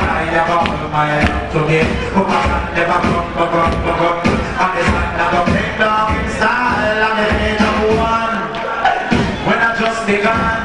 I never hold my hand to me. Woman never come. And this man never take down in style. I'm the age of one. When I just began,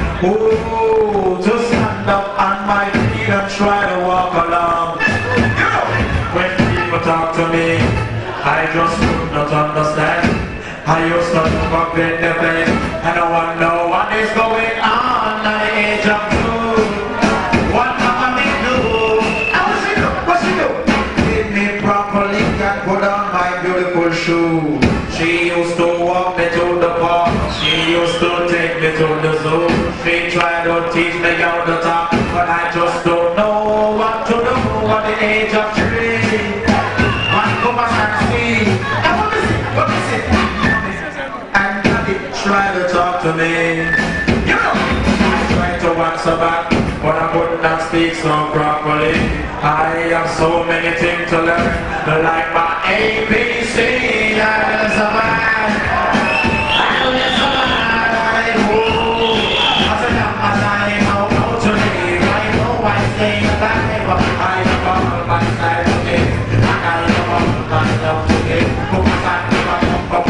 to stand up on my feet and try to walk along. When people talk to me, I just could not understand. I used to look up in the bed and I want to know what is going on at the age of 2. What mama me do? What she do? Feed me properly and put on my beautiful shoe. She used to walk me to the park. She used to take me to the zoo. She tried to teach me how to talk, but I just don't know what to do at the age of 3. One come and see. What is it? And daddy tried to talk to me. You know, I tried to answer back, but I could not speak so properly. I have so many things to learn, like my ABC. I will survive. I will survive. As long as I know how to live, I know I stay alive. I have all my side to give, and I have all my love to give. Because I never come.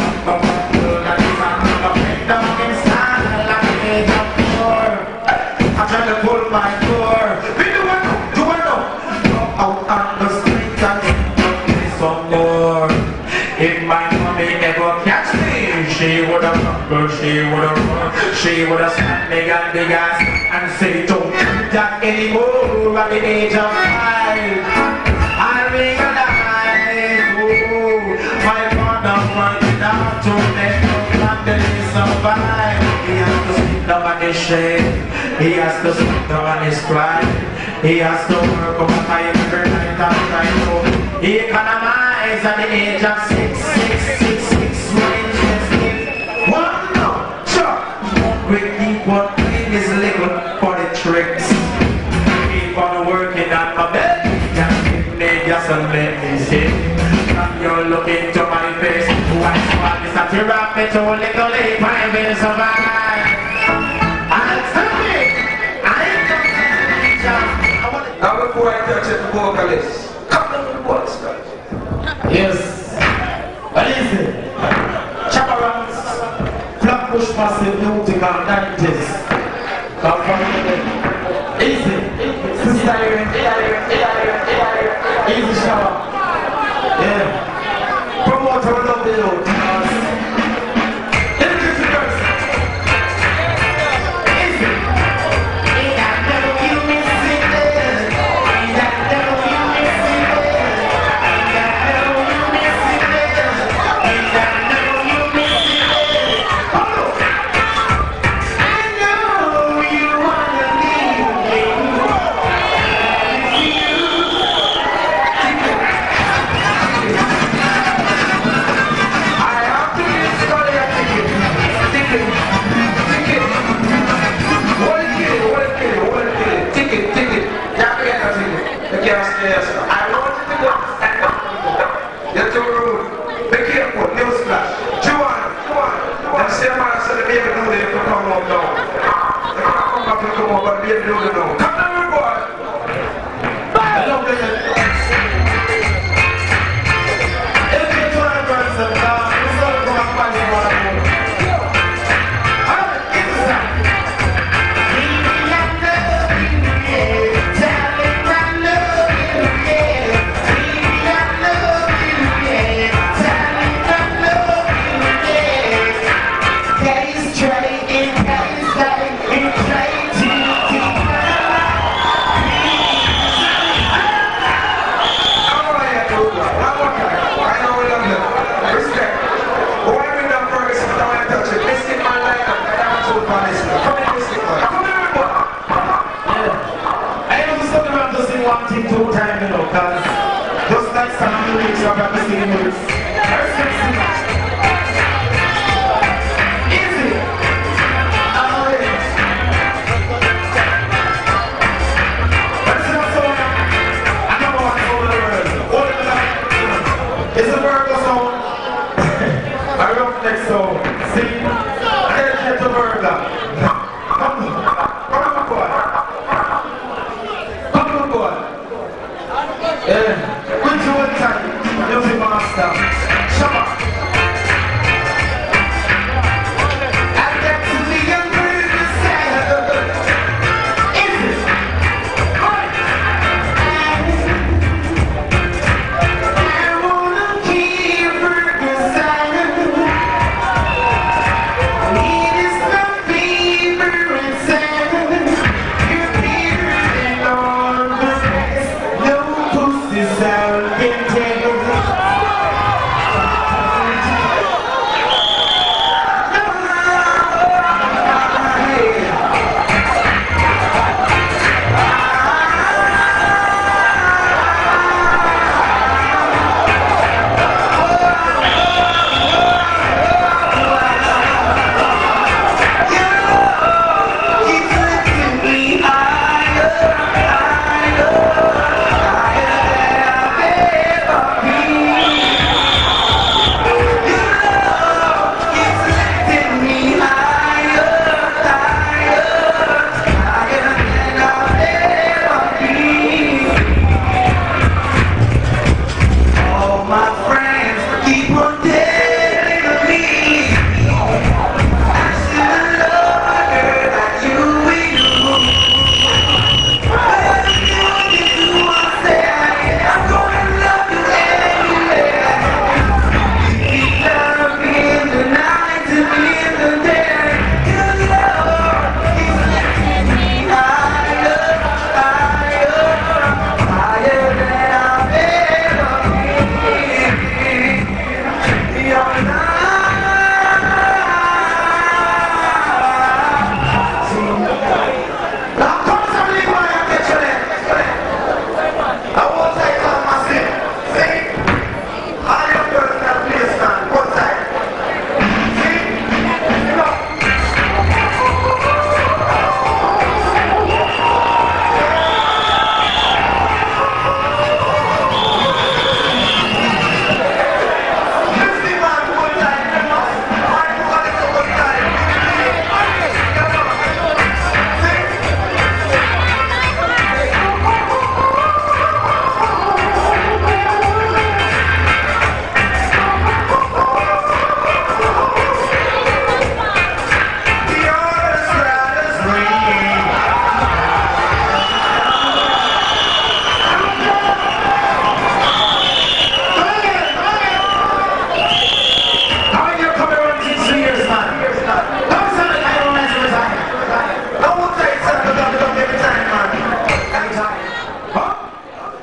I try to pull my door. Do I know? Go out on the street and me some more. If my mommy ever catch me, she would have rumbled, she would have run, she would have slapped me on the gas and say, don't do that anymore at the age of 5. I realize, my father working out to make the family survive. He has to sit down on his shame. He has to sit down on his pride. He has to work overtime every night and try to economize at the age of 6. One no, sure. We keep on playing his little body tricks. Keep on working on my bed. Just give me just a let me see. From your look into my face, why smart is that you wrap me to little leap, I will survive. I'll tell me, I ain't gonna now before I touch it, the vocalist, come on with what's that? Yes. What is it? Shabba Flatbush Massive Music and 90s. Come from the easy. Sister easy Shabba. Yeah. Promoter will love the youth.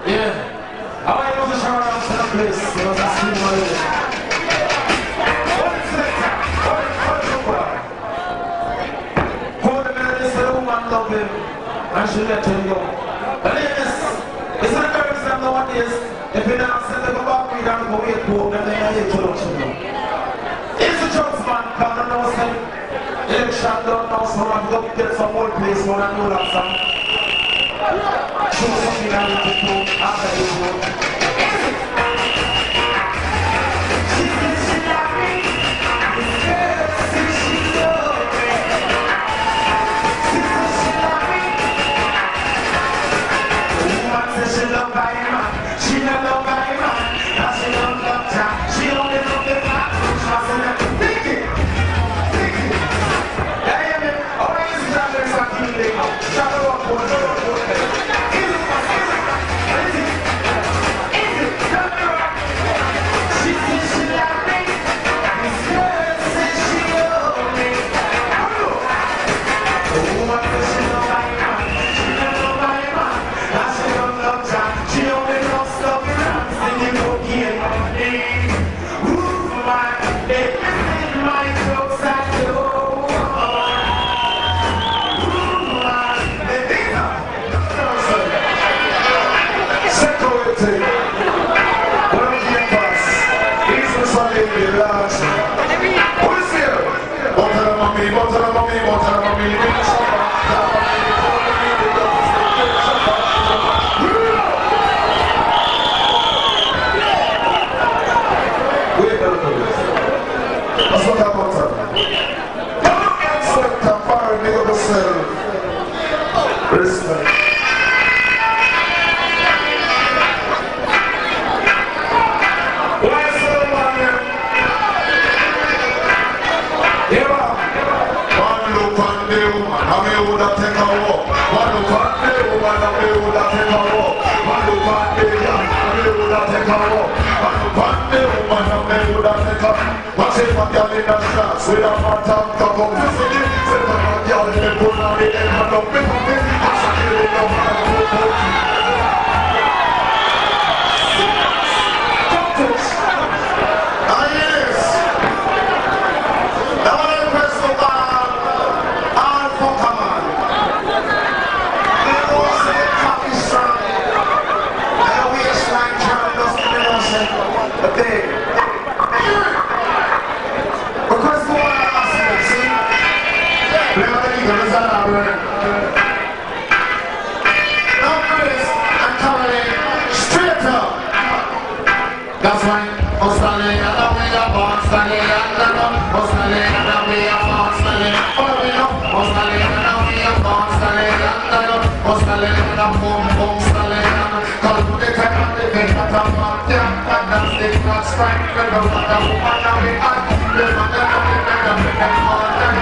Yeah. I want to go to Shabba to the place. You know, that's the money. Hold the melodies to the woman love him. And she let him go. But ladies, it's not the girls that know what it is. If you don't send them back, we don't go wait for them. They are introduction now. It's a jokes man, because I know some election don't know, so I'm going to get some old place when I know that song. Show something I need to do after this one. She said she love me. This girl said she love me. She said she love me. The woman said she love by man. She not love by man. Now she don't love time. She only love the man. She said, think it. Think it. Yeah, yeah, man. Oh, it's not very fucking late. Shut up, boy. With a fat top top of the city, with a fat girl in the pool on the end of the people, as I feel in the heart of the pool. Yes! Now I request the man, all for command. They will say coffee strong, and the waistline trying to see the notion, but they that's why Australia and we are born Australia and Australia and we are born Australia. Oh, we know Australia and we are born Australia and Australia and boom boom Australia. Cause the time of the day that I'm not young and that's the not strike. We're the woman that we are. The man that we are.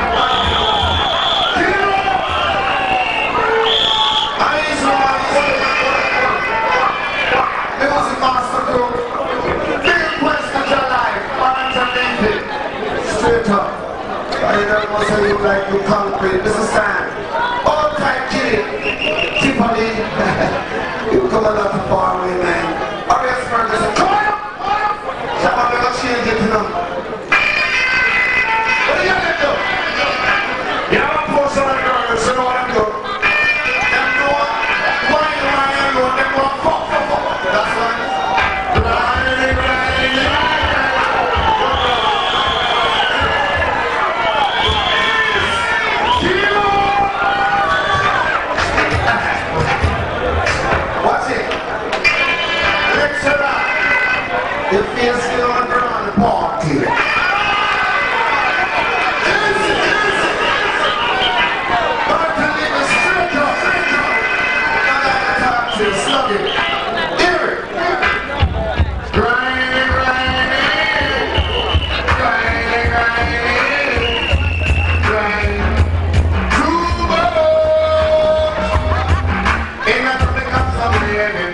I don't want to say you like you concrete. This is time. All time kidding. Keep on in. You come a lot of far away, man. Alright, Firgo said, come on up. Shabba, we're going to change it to them. What are you going to do? You have a post on the girl, so you know what I'm doing. Them know what? Why do I know them want fuck. That's right. It feels still on the ground, the party. But to leave a straight up. I gotta talk to you, slug it. Hear it. Grinding, grinding. Grinding, grinding. Grinding. Cuba. Ain't nothing that comes up the end.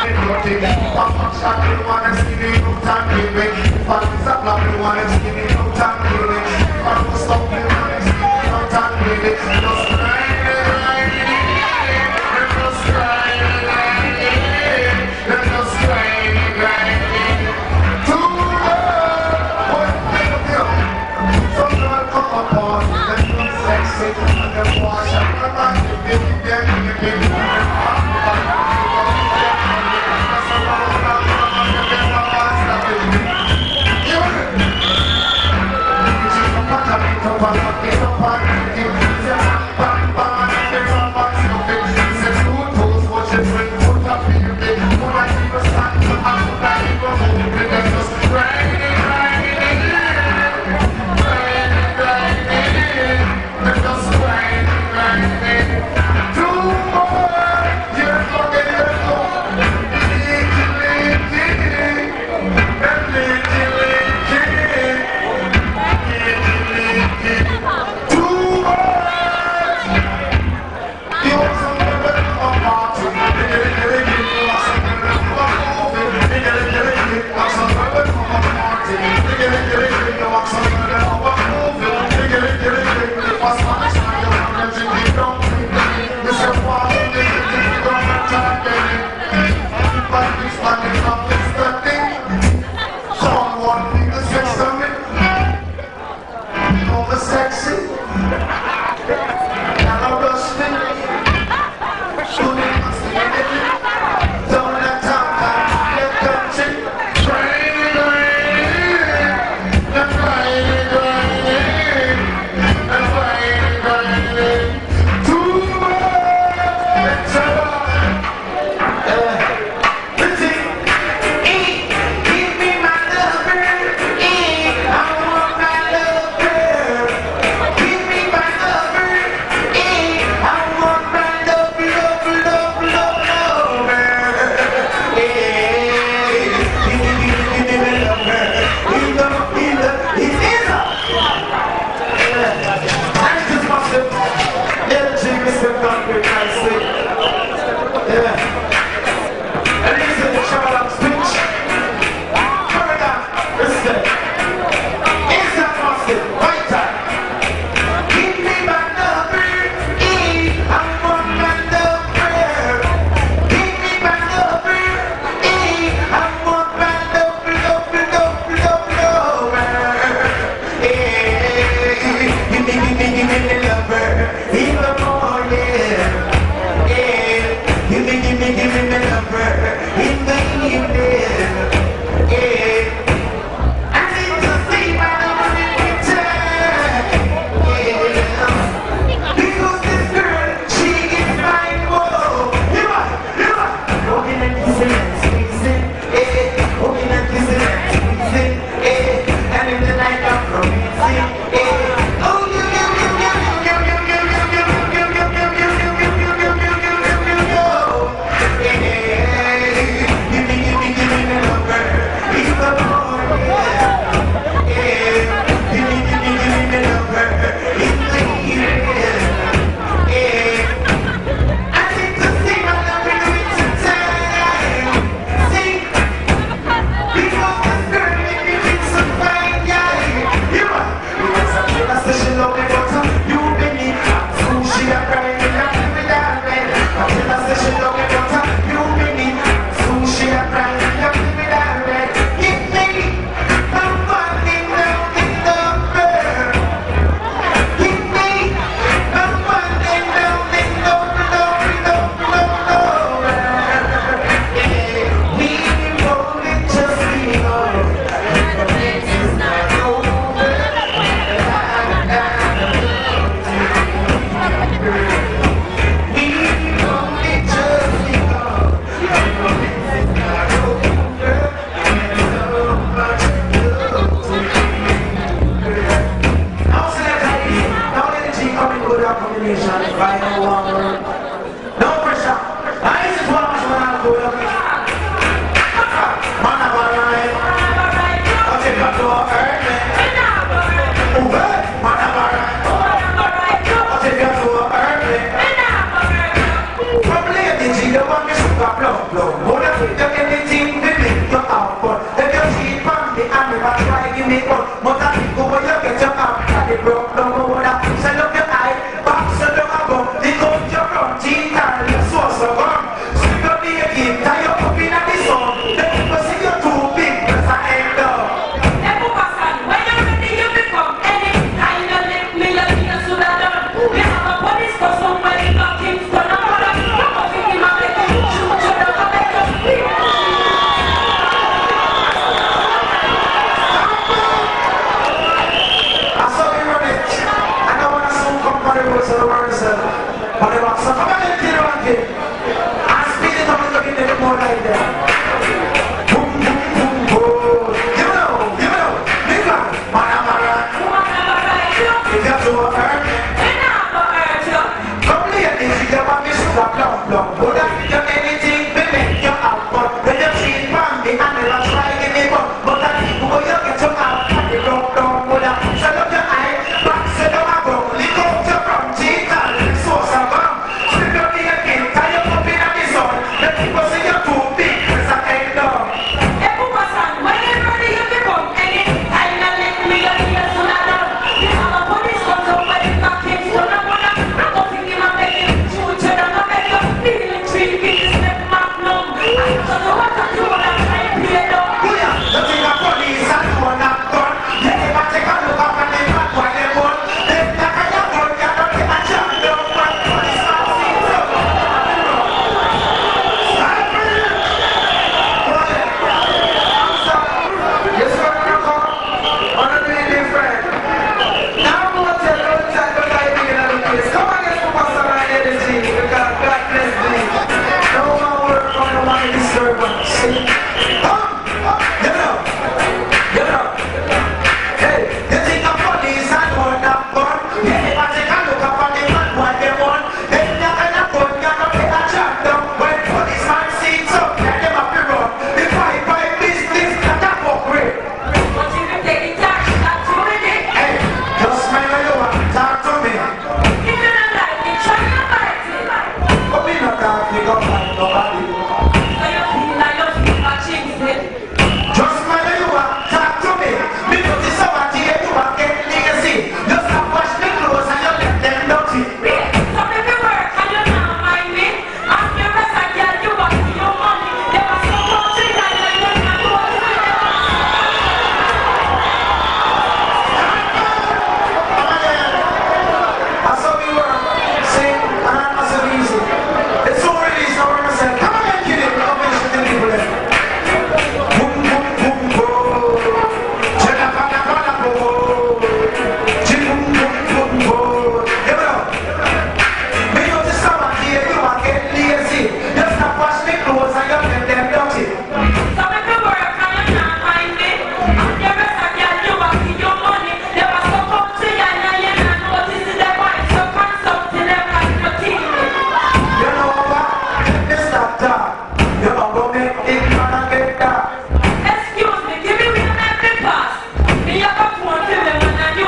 blow. yourself. But they want some. Come on, let's get it on here. And speed it up and look at it more like that. Boom, boom, boom, boom. You know. Big man. Man, I'm alright. If you're too hurt, come here, if you want me to walk long. Would I give you anything, we make you out. But when you see Bambi, and they'll try to give me up. But I think you get your out, and you don't know, would I? Shut up your eye, back, set up a bum. Lick up your front teeth, and sauce a bum. Slip your knee again, tie your up in the sun. The people say you're too big, it's a end up.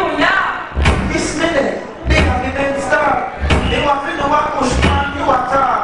They want to know what push man you attack.